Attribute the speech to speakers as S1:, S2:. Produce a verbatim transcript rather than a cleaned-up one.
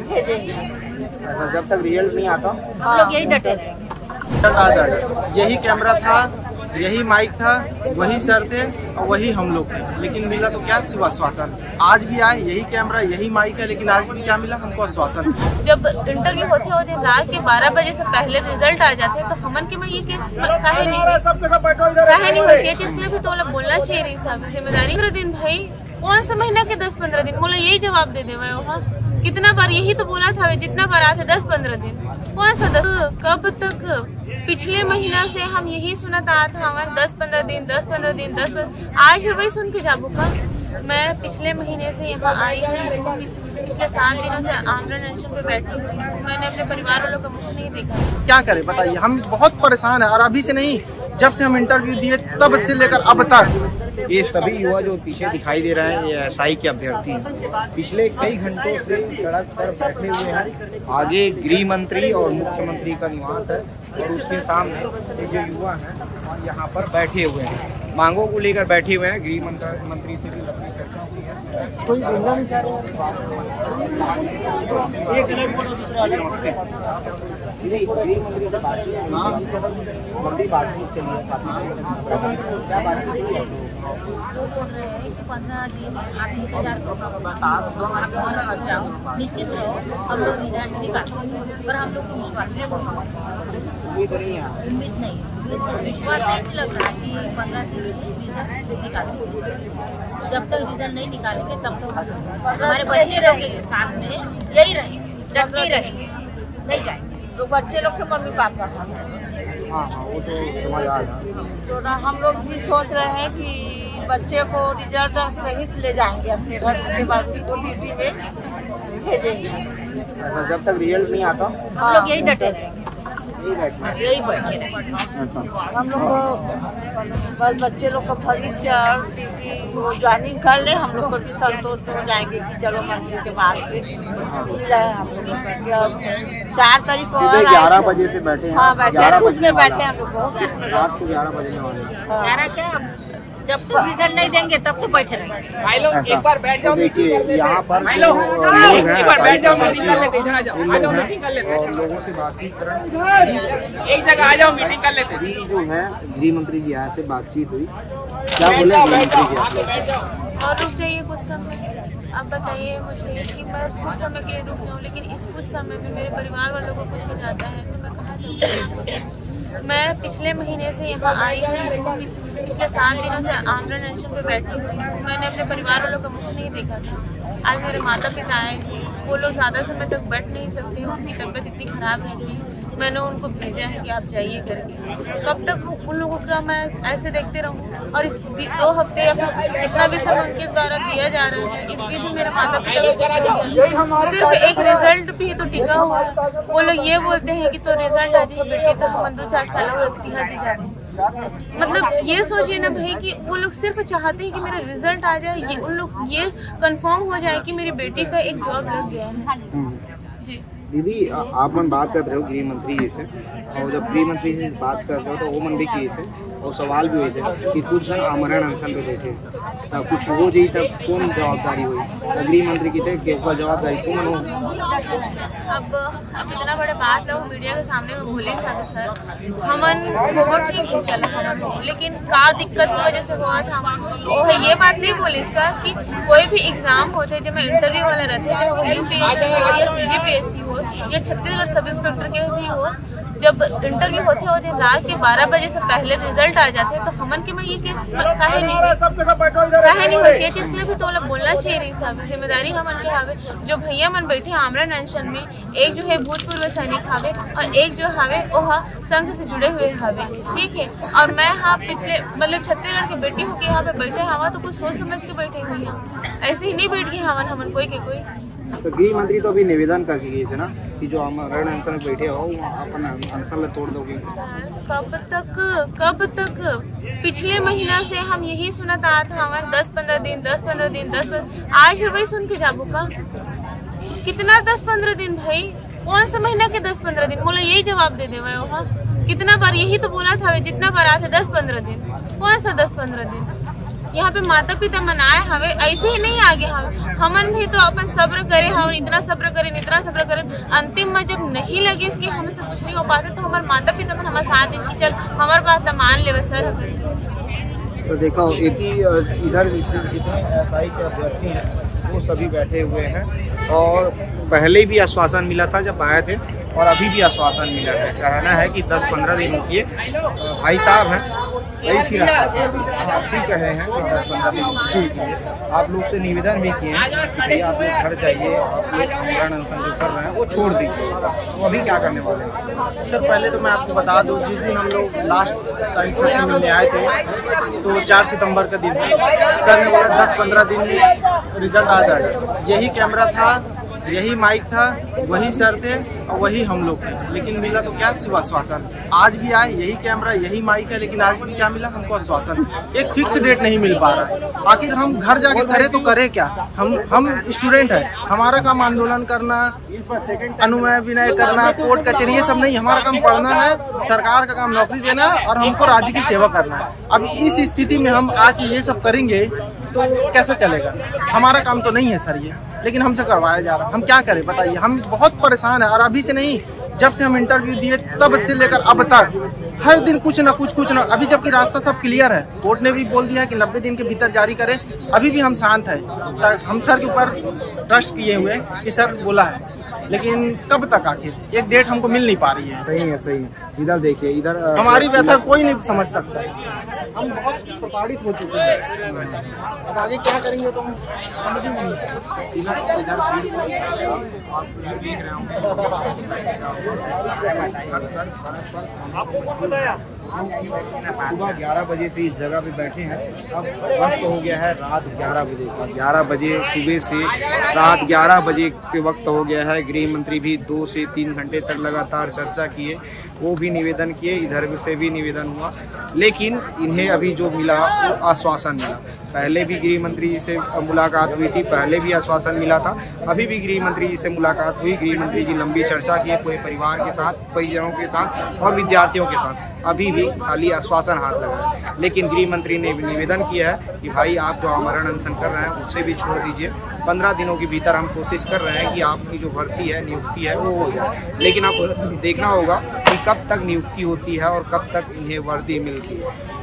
S1: भेजेंगे।
S2: ऐसा जब तक रिजल्ट नहीं आता
S1: हम लोग यही डटे रहेंगे।
S2: यही कैमरा था, यही माइक था, वही सर थे और वही हम लोग थे, लेकिन मिला तो क्या, सिर्फ आश्वासन। आज भी आए, यही कैमरा यही माइक है, लेकिन आज भी क्या मिला हमको, आश्वासन।
S3: जब इंटरव्यू होते होते रात के बारह बजे से पहले रिजल्ट आ जाते तो हमन के में ये केस काहे नहीं काहे नहीं होती, चीज के लिए भी तो लोग बोलना चाहिए रही साहब जिम्मेदारी। पंद्रह दिन भाई, कौन सा महीना के दस पंद्रह दिन, बोला यही जवाब दे दे वहाँ। कितना बार यही तो बोला था, जितना बार आते दस पंद्रह दिन, कौन सा दस, कब तक? पिछले महीना से हम यही सुना था हमारे दस पंद्रह दिन दस पंद्रह दिन दस आज भी वही सुन के जाबू का। मैं पिछले महीने से यहाँ आई हूँ, पिछले सात दिनों से आमरण अनशन पे बैठी हुई हूँ। मैंने अपने परिवार वालों का मुँह नहीं देखा।
S2: क्या करें बताइए, हम बहुत परेशान है। और अभी से नहीं, जब से हम इंटरव्यू दिए तब से लेकर अब तक ये सभी युवा जो पीछे दिखाई दे रहे हैं, ये एस आई के अभ्यर्थी पिछले कई घंटों से सड़क पर बैठे हुए हैं। आगे गृह मंत्री और मुख्यमंत्री का निवास है और उसके सामने ये जो युवा हैं यहाँ पर बैठे हुए हैं, मांगों को लेकर बैठे हुए हैं। गृह मंत्री से भी लंबी चर्चा हुई है, कोई बोलना नहीं चाह
S3: पंद्रह दिन आप इंतजार करो, निश्चित रहो, हम लोग रिजल्ट निकालेंगे। पर हम लोग को विश्वास
S2: उम्मीद नहीं है,
S3: उम्मीद नहीं, विश्वास नहीं लग रहा है कि पंद्रह दिन में रिजल्ट निकालेंगे। जब तक रिजल्ट नहीं निकालेंगे तब तक हमारे बच्चे लोग के साथ में यही रहेंगे, डट के रहेंगे, नहीं जाएंगे।
S1: तो बच्चे लोग के मम्मी पापा
S2: हाँ हाँ वो तो समझ आ रहा।
S1: तो ना हम लोग भी सोच रहे हैं कि बच्चे को रिजल्ट सहित ले जाएंगे अपने घर, उसके बाद उसको ड्यूटी में भेजेंगे।
S2: ऐसा जब तक रिजल्ट नहीं आता
S1: हम लोग यही डटे रहेंगे,
S3: यही बैठे रहेंगे।
S1: हम लोग को बस बच्चे लोग का भविष्य और ड्यूटी वो ज्वाइनिंग कर ले, हम लोग को भी संतोष हो जाएंगे कि चलो मंदिर के बाद मिल जाए। हम लोग चार तारीख को
S2: ग्यारह बजे से बैठे हैं।
S1: हाँ बैठे हैं, कुछ में बैठे हैं हम लोग, बहुत
S2: रात को ग्यारह बजे
S3: ग्यारह क्या, जब तक रिजल्ट नहीं देंगे तब तो बैठे रहेंगे।
S2: भाई लोग एक बार बैठ जाओ, देखिए यहाँ पर लोग हैं, बैठ जाओ, मीटिंग कर लेते हैं, आ जाओ मीटिंग कर लेते हैं और लोगों से बातचीत करें, एक जगह आ जाओ मीटिंग कर लेते हैं। जो है गृह मंत्री जी आए से बातचीत हुई, क्या बोले गृह मंत्री जी?
S3: और रुक जाइए कुछ समय, अब बताइए मुझे कि मैं कुछ समय के लिए रुक जाऊँ, लेकिन इस कुछ समय में मेरे परिवार वालों को कुछ हो जाता है तो मैं कहाँ जाऊँ? मैं पिछले महीने से यहाँ आई हूँ, पिछले सात दिनों से आमरण अनशन पे बैठी हुई हूँ। मैंने अपने परिवार वालों का मुँह नहीं देखा था। आज मेरे माता पिता आए थे, वो लोग ज़्यादा समय तक बैठ नहीं सकते, उनकी तबीयत इतनी ख़राब रहती है। मैंने उनको भेजा है कि आप जाइए करके। कब तक उन लोगों का मैं ऐसे देखते रहूँ? और इस दो हफ्ते या फिर जितना भी समय उनके द्वारा दिया जा रहा है, इस बीच में मेरे माता पिता सिर्फ एक रिजल्ट भी तो टिका हुआ है। वो लोग ये बोलते हैं कि तो रिजल्ट आ जाए बेटे, तो हम दो चार साल जाते। मतलब ये सोचिए ना भाई कि वो लोग सिर्फ चाहते हैं कि मेरा रिजल्ट आ जाए, ये उन लोग ये कंफर्म हो जाए कि मेरी बेटी का एक जॉब लग गया है। जी
S2: दीदी, आप मन बात कर रहे हो गृह मंत्री जी से, और जब गृह मंत्री से बात करते हो तो वो मन भी किए थे और सवाल भी हुए थे कि कुछ जन आमरण अनशन पे बैठे, तब कुछ हो जाए तब कौन जवाबदारी हुई? तो गृह मंत्री की थे कि ऊपर जवाबदारी कौन हो?
S3: अब अब इतना बड़े बात है वो मीडिया के सामने में बोले साथे सर, हमन बहुत ठीक ही चला हमन, लेकिन का दिक्कत की वजह से हुआ था वो है ये बात नहीं बोले इसका कि कोई भी एग्जाम होते है जब मैं इंटरव्यू वाले रहते हैं, चाहे वो यूपीएससी हो या सीजीपीएससी हो या छत्तीसगढ़ सब इंस्पेक्टर के भी हो, जब इंटरव्यू होते होते रात के बारह बजे से पहले रिजल्ट आ जाते हैं तो हमन के में ये केस काहे नहीं काहे नहीं होती, ये चीज के लिए भी तो लोग बोलना चाहिए रही साहब जिम्मेदारी हमन के हावे। जो भैया मन बैठे आमरण अनशन में, एक जो है भूतपूर्व सैनिक हावे और एक जो हावे वो संघ से जुड़े हुए हावे, ठीक है। और मैं हाँ पिछले मतलब छत्तीसगढ़ की बेटी हूँ कि यहाँ पे बैठे हवा तो कुछ सोच समझ के बैठे हुई हैं, ऐसे ही नहीं बैठ गए हमन हमन कोई के कोई।
S2: तो गृह मंत्री तो अभी निवेदन करके गए थे ना कि जो आमरण अनशन में बैठे हो अपन अनशन तोड़ दोगे।
S3: कब तक कब तक पिछले महीना से हम यही सुना था हमारे दस पंद्रह दिन दस पंद्रह दिन दस आज भी वही सुन के जाबू का। कितना दस पंद्रह दिन भाई, कौन सा महीना के दस पंद्रह दिन, बोला यही जवाब दे दे वहाँ। कितना बार यही तो बोला था, जितना बार आते दस पंद्रह दिन, कौन सा दस पंद्रह दिन, यहाँ पे माता पिता मनाए हमें, ऐसे ही नहीं आगे हम हमन भी तो अपन सब्र करें, हम इतना सब्र करें इतना सब्र करें, अंतिम में जब नहीं लगे इसकी हमसे कुछ नहीं हो पाते तो हमारे माता पिता मन हमारे साथ दिन की चल हमारे बात मान ले सर।
S2: तो देखो इधर जितने एसआई के अभ्यर्थी हैं वो सभी बैठे हुए हैं और पहले भी आश्वासन मिला था जब आए थे और अभी भी आश्वासन मिला है। कहना है कि दस पंद्रह दिन रुकिए, भाई साहब हैं वही फिर आप भी कहे हैं कि दस पंद्रह दिन रुकिए। आप लोग से निवेदन भी किए हैं कि आप लोग घर जाइए, आप लोग आमरण अनशन जो कर रहे हैं वो छोड़ दीजिए। तो अभी क्या करने वाले हैं?
S4: सर पहले तो मैं आपको बता दूं, जिस दिन हम लोग लास्ट टाइम से मिलने आए थे तो चार सितंबर का दिन था। सर ने बोला दस पंद्रह दिन में रिजल्ट आ जाएगा। यही कैमरा था, यही माइक था, वही सर थे और वही हम लोग थे, लेकिन मिला तो क्या? सिर्फ आश्वासन। आज भी आए, यही कैमरा यही माइक है, लेकिन आज भी क्या मिला हमको? आश्वासन। एक फिक्स डेट नहीं मिल पा रहा है। आखिर हम घर जाके करें तो करें क्या? हम हम स्टूडेंट हैं, हमारा काम आंदोलन करना, अनुनय विनय करना, कोर्ट कचहरी ये सब नहीं। हमारा काम पढ़ना है, सरकार का काम नौकरी देना और हमको राज्य की सेवा करना है। अब इस स्थिति में हम आके ये सब करेंगे तो कैसे चलेगा? हमारा काम तो नहीं है सर ये, लेकिन हमसे करवाया जा रहा है। हम क्या करें बताइए? हम बहुत परेशान है और अभी से नहीं, जब से हम इंटरव्यू दिए तब से लेकर अब तक हर दिन कुछ ना कुछ कुछ ना। अभी जबकि रास्ता सब क्लियर है, कोर्ट ने भी बोल दिया है कि नब्बे दिन के भीतर जारी करें, अभी भी हम शांत हैं। हम सर के ऊपर ट्रस्ट किए हुए कि सर बोला है, लेकिन कब तक? आखिर एक डेट हमको मिल नहीं पा रही है।
S2: सही है, सही है। इधर देखिए, इधर
S4: हमारी व्यथा कोई नहीं समझ सकता। हम बहुत प्रताड़ित हो चुके हैं, अब आगे क्या करेंगे तो हम समझ ही नहीं।
S2: इधर इधर आप देख रहे होंगे सुबह ग्यारह बजे से इस जगह पे बैठे हैं। अब वक्त हो गया है रात ग्यारह बजे का। ग्यारह बजे सुबह से रात ग्यारह बजे के वक्त हो गया है। गृह मंत्री भी दो से तीन घंटे तक लगातार चर्चा किए, वो भी निवेदन किए, इधर से भी निवेदन हुआ, लेकिन इन्हें अभी जो मिला वो आश्वासन मिला। पहले भी गृह मंत्री जी से मुलाकात हुई थी, पहले भी आश्वासन मिला था, अभी भी गृह मंत्री जी से मुलाकात हुई। गृह मंत्री जी लंबी चर्चा किए पूरे परिवार के साथ, परिजनों के साथ और विद्यार्थियों के साथ। अभी भी खाली आश्वासन हाथ लगा, लेकिन गृह मंत्री ने भी निवेदन किया है कि भाई आप जो आमरण अनशन कर रहे हैं उससे भी छोड़ दीजिए। पंद्रह दिनों के भीतर हम कोशिश कर रहे हैं कि आपकी जो भर्ती है, नियुक्ति है, वो हो जाए। लेकिन आप देखना होगा कि कब तक नियुक्ति होती है और कब तक इन्हें वर्दी मिलती है।